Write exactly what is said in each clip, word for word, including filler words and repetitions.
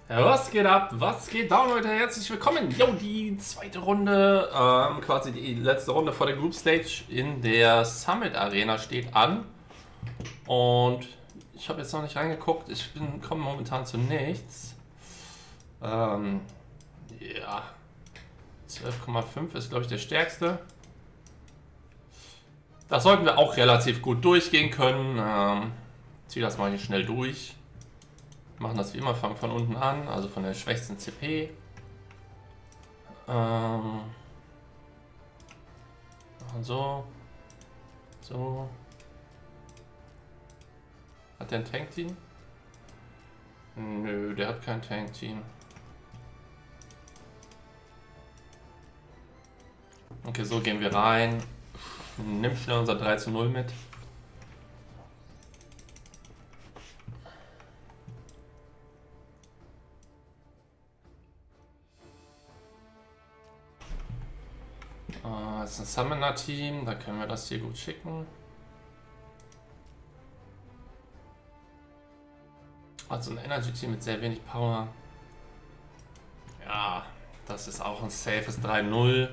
Ja, was geht ab? Was geht down, Leute? Herzlich willkommen. Jo, die zweite Runde, ähm, quasi die letzte Runde vor der Group Stage in der Summit Arena steht an. Und ich habe jetzt noch nicht reingeguckt. Ich bin komme momentan zu nichts. Ähm, ja, zwölf Komma fünf ist, glaube ich, der stärkste. Das sollten wir auch relativ gut durchgehen können. Ähm, ziehe das mal hier schnell durch. Machen das wie immer, fangen von unten an, also von der schwächsten C P. Ähm, machen so. So. Hat der ein Tank-Team? Nö, der hat kein Tank-Team. Okay, so gehen wir rein. Nimm schnell unser drei zu null mit. Das ist ein Summoner-Team, da können wir das hier gut schicken. Also ein Energy-Team mit sehr wenig Power. Ja, das ist auch ein safes drei null.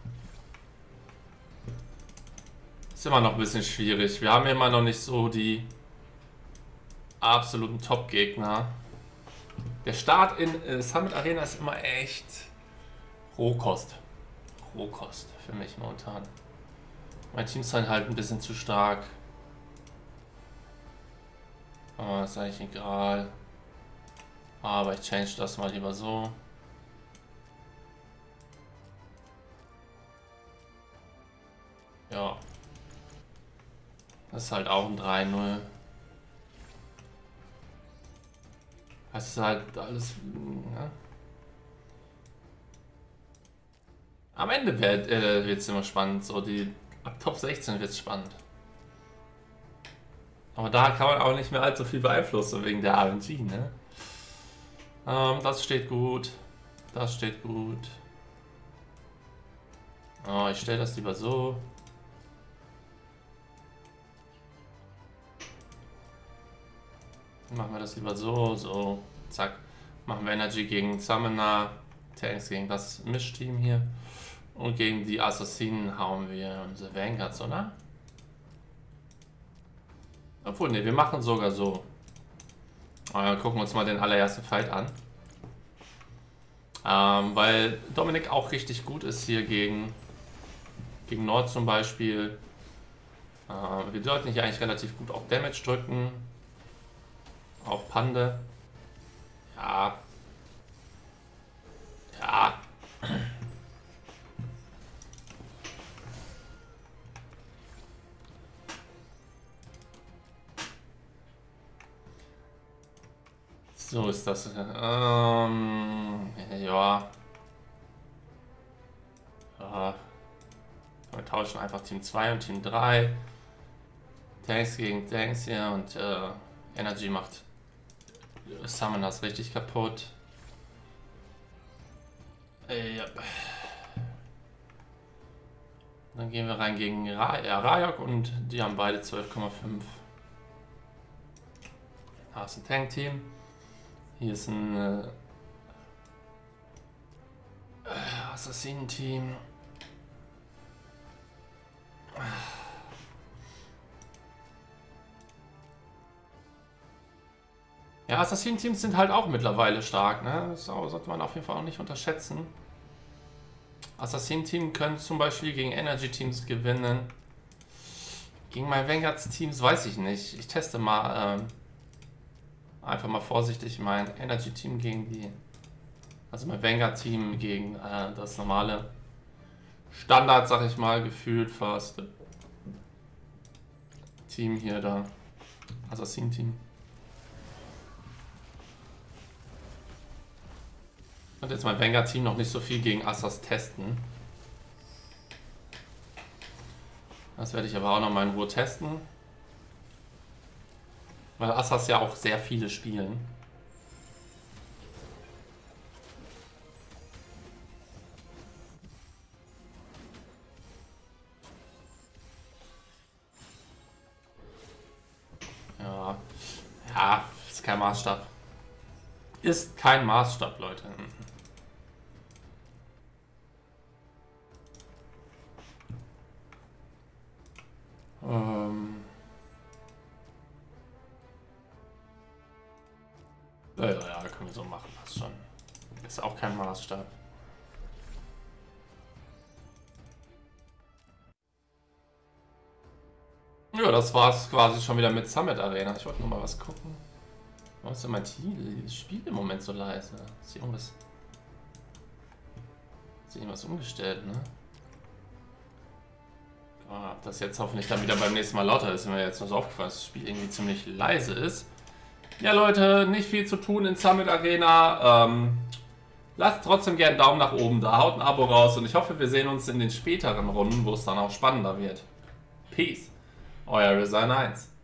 Ist immer noch ein bisschen schwierig. Wir haben immer noch nicht so die absoluten Top-Gegner. Der Start in äh, Summit Arena ist immer echt Rohkost. Rohkost für mich momentan. Mein Team ist halt ein bisschen zu stark. Aber ist eigentlich egal. Aber ich change das mal lieber so. Ja. Das ist halt auch ein drei null. Das ist halt alles... Ja. Am Ende wird es äh, immer spannend, so die ab Top sechzehn wird es spannend. Aber da kann man auch nicht mehr allzu viel beeinflussen wegen der R N G, ne? Ähm, das steht gut. Das steht gut. Oh, ich stelle das lieber so. Machen wir das lieber so, so. Zack. Machen wir Energy gegen Summoner. Tanks gegen das Mischteam hier. Und gegen die Assassinen hauen wir unsere Vanguards, oder? Obwohl, ne, wir machen sogar so. Äh, gucken wir uns mal den allerersten Fight an. Ähm, weil Dominik auch richtig gut ist hier gegen, gegen Nord zum Beispiel. Äh, wir sollten hier eigentlich relativ gut auch Damage drücken. Auch Pande. Ja. Ja. So ist das. Ähm, ja. ja. Wir tauschen einfach Team zwei und Team drei. Tanks gegen Tanks hier und äh, Energy macht Summoners richtig kaputt. Äh, ja. Dann gehen wir rein gegen Ra ja, Rayok und die haben beide zwölf Komma fünf. Da ist ein Tank-Team. Hier ist ein äh, Assassinen-Team. Ja, Assassinen-Teams sind halt auch mittlerweile stark, ne? Das sollte man auf jeden Fall auch nicht unterschätzen. Assassinen-Team können zum Beispiel gegen Energy-Teams gewinnen. Gegen mein Vanguards-Teams weiß ich nicht. Ich teste mal ähm, einfach mal vorsichtig mein Energy-Team gegen die... Also mein Vanguard-Team gegen äh, das normale Standard, sag ich mal, gefühlt fast. Team hier da. Assassin-Team. Und jetzt mein Vanguard-Team noch nicht so viel gegen Assas testen. Das werde ich aber auch noch mal in Ruhe testen. Weil Assas ja auch sehr viele spielen. Ja, ja, ist kein Maßstab. ist kein Maßstab, Leute. Ähm ja, ja, können wir so machen, passt schon. Ist auch kein Maßstab. Ja, das war's quasi schon wieder mit Summit Arena. Ich wollte noch mal was gucken. Warum ist denn mein Spiel im Moment so leise? Ist hier irgendwas... Ist hier irgendwas umgestellt, ne? Oh, ob das jetzt hoffentlich dann wieder beim nächsten Mal lauter ist, ist mir jetzt noch so aufgefallen, dass das Spiel irgendwie ziemlich leise ist. Ja, Leute, nicht viel zu tun in Summit Arena. Ähm, lasst trotzdem gerne einen Daumen nach oben da, haut ein Abo raus und ich hoffe, wir sehen uns in den späteren Runden, wo es dann auch spannender wird. Peace. Euer Resign eins.